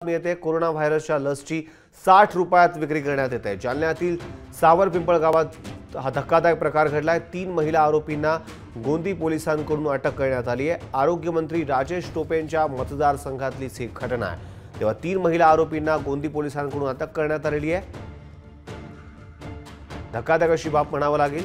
येते कोरोना व्हायरसच्या लसची 60 रुपयात विक्री करण्यात येते। जालन्यातील सावर पिंपळ गावात हा धक्कादायक प्रकार घडलाय। 3 महिला आरोपींना गोंदी पोलिसांकडून अटक करण्यात आली आहे। आरोग्य मंत्री राजेश टोपेंच्या मतदारसंघातली ही घटना आहे। तेव्हा 3 महिला आरोपींना गोंदी पोलिसांकडून अटक करण्यात आलेली आहे। धक्कादायक अशी बाब म्हणावं लागेल।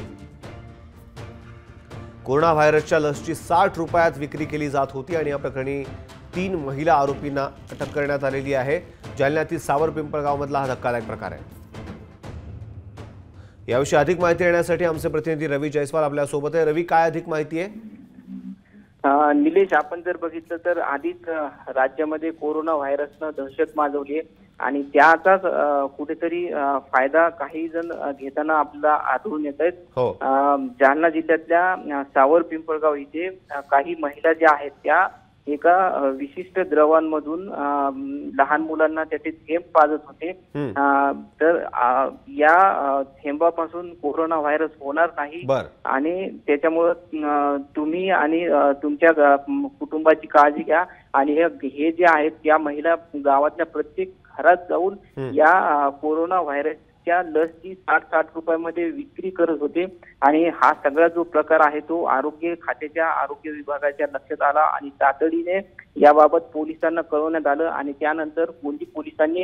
कोरोना व्हायरसच्या लसची 60 रुपयात विक्री केली जात होती आणि या प्रकरणी 3 महिला आरोपींना अटक करण्यात आलेली आहे। जालन्यातील सावर पिंपळगावमधला हा धक्कादायक प्रकार आहे। याविषयी अधिक माहिती देण्यासाठी आमचे प्रतिनिधी रवी जयस्वाल आपल्या सोबत आहे। रवी, काय अधिक माहिती आहे? निलेश, आपण जर बघितलं तर आधीच राज्यामध्ये कोरोना व्हायरसनं दहशत माजवली आहे आणि त्याचाच कुठेतरी फायदा काही जण घेताना आपल्याला आढळून येत आहेत। जालना जिल्ह्यातल्या सावर पिंपळगाव इथे काही महिला ज्या आहेत त्या एका विशिष्ट द्रवांमधून लहान मुलांना त्याचे थेंब पाजत होते। तर या थेंबापासून कोरोना व्हायरस होणार नाही आणि त्याच्यामुळे तुम्ही आणि तुमच्या कुटुंबाची काळजी घ्या आणि हे जे आहेत त्या महिला गावातल्या प्रत्येक घरात जाऊन या कोरोना व्हायरसच्या लसची 60 रुपयामध्ये विक्री करत होते आणि हा सगळा जो प्रकार आहे तो आरोग्य खात्याच्या आरोग्य विभागाच्या लक्षात आला आणि तातडीने याबाबत पोलिसांना कळवण्यात आलं आणि त्यानंतर गोंदी पोलिसांनी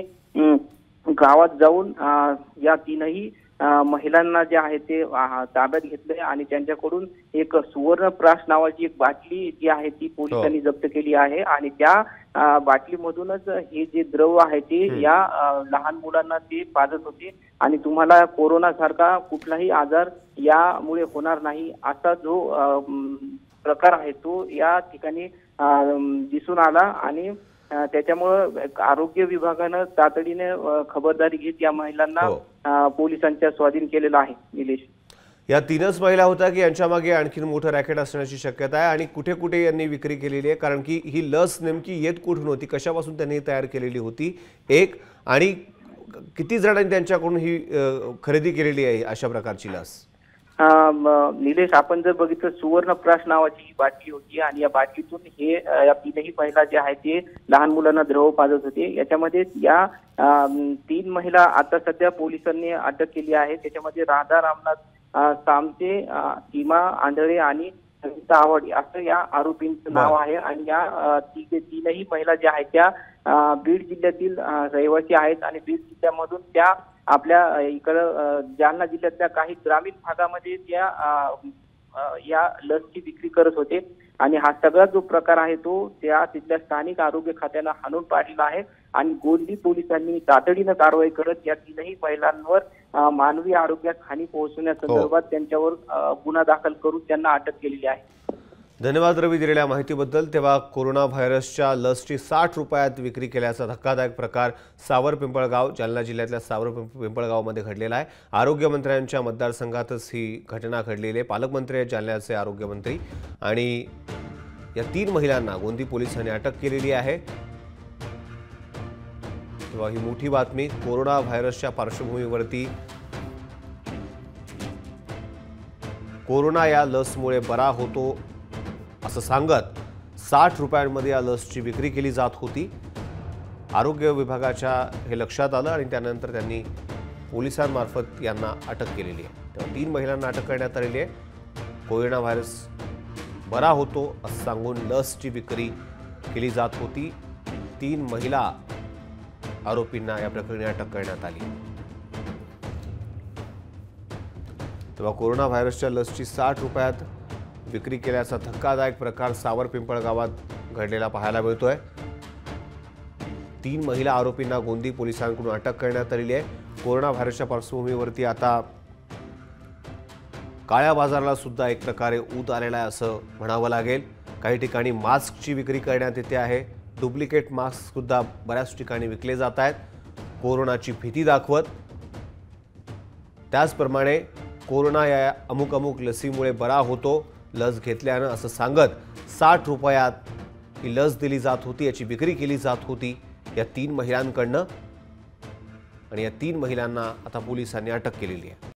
गावात जाऊन या 3ही महिलांना जे आहे ते ताब्यात घेतले आणि त्यांच्याकडून एक सुवर्णप्राश नावाची एक बाटली जी आहे ती पोलिसांनी जप्त केली आहे आणि त्या बाटलीमधूनच हे जे द्रव आहे ते या लहान मुलांना ते पाजत होते आणि तुम्हाला कोरोना सारखा कुठलाही आजार यामुळे होणार नाही असा जो प्रकार आहे तो या ठिकाणी दिसून आला आणि त्याच्यामुळे आरोग्य विभागानं तातडीने खबरदारी घेत या महिलांना पोलिसांच्या स्वाधीन केलेला आहे। निलेश, या 3च महिला होत्या की यांच्या मागे आणखी मोठं रॅकेट असण्याची शक्यता आहे आणि कुठे कुठे यांनी विक्री केलेली आहे? कारण की ही लस नेमकी येत कुठून होती, कशापासून त्यांनी तयार केलेली होती एक, आणि किती जणांनी त्यांच्याकडून ही खरेदी केलेली आहे अशा प्रकारची लस? निलेश, आपण जर बघितलं सुवर्णप्राश नावाची ही बाटली होती आणि या बाटलीतून हे या 3ही महिला जे आहेत ते लहान मुलांना द्रव पाजत होते। याच्यामध्ये या 3 महिला आता सध्या पोलिसांनी अटक केली आहे। त्याच्यामध्ये राधा रामनाथ सामते, सीमा आंधळे आणि आवड असं या आरोपींचं नाव आहे आणि या 3ही महिला ज्या आहेत त्या बीड जिल्ह्यातील रहिवासी आहेत आणि बीड जिल्ह्यामधून त्या आपल्या इकडं जालना जिल्ह्यातल्या काही ग्रामीण भागामध्ये त्या या लसची विक्री करत होते आणि हा सगळा जो प्रकार आहे तो त्या तिथल्या स्थानिक आरोग्य खात्यानं हाणून पाडलेला आहे आणि गोंदी पोलिसांनी तातडीनं कारवाई करत या 3ही महिलांवर मानवी आरोग्यास हानी पोहोचवण्यासंदर्भात त्यांच्यावर गुन्हा दाखल करून त्यांना अटक केलेली आहे। धन्यवाद रवी दिलेल्या माहितीबद्दल। तेव्हा कोरोना व्हायरसच्या लसची 60 रुपयात विक्री केल्याचा धक्कादायक प्रकार सावर पिंपळगाव जालना जिल्ह्यातल्या सावर पिंपळगावमध्ये घडलेला आहे। आरोग्य मंत्र्यांच्या मतदारसंघातच ही घटना घडलेली आहे। पालकमंत्री आहेत जालन्याचे आरोग्यमंत्री आणि या 3 महिलांना गोंदी पोलिसांनी अटक केलेली आहे। तेव्हा ही मोठी बातमी कोरोना व्हायरसच्या पार्श्वभूमीवरती कोरोना या लसमुळे बरा होतो असं सांगत 60 रुपयांमध्ये या लसची विक्री केली जात होती। आरोग्य विभागाच्या हे लक्षात आलं आणि त्यानंतर त्यांनी पोलिसांमार्फत यांना अटक केलेली आहे। तेव्हा 3 महिलांना अटक करण्यात आलेली आहे। कोरोना व्हायरस बरा होतो असं सांगून लसची विक्री केली जात होती। 3 महिला आरोपींना या प्रकरणी अटक करण्यात आली। तेव्हा कोरोना व्हायरसच्या लसची 60 रुपयात विक्री केल्याचा धक्कादायक प्रकार सावर पिंपळगावात घडलेला पाहायला मिळतोय। 3 महिला आरोपींना गोंदी पोलिसांकडून अटक करण्यात आलेली आहे। कोरोना व्हायरसच्या पार्श्वभूमीवरती आता काळ्या बाजाराला सुद्धा एक प्रकारे ऊत आलेला आहे असं म्हणावं लागेल। काही ठिकाणी मास्कची विक्री करण्यात येते आहे। डुप्लिकेट मास्क सुद्धा बऱ्याच ठिकाणी विकले जात आहेत कोरोनाची भीती दाखवत। त्याचप्रमाणे कोरोना या अमुक लसीमुळे बरा होतो लस घेतल्यानं असं सांगत 60 रुपयात ही लस दिली जात होती, याची विक्री केली जात होती या 3 महिलांकडनं आणि या 3 महिलांना आता पोलिसांनी अटक केलेली आहे।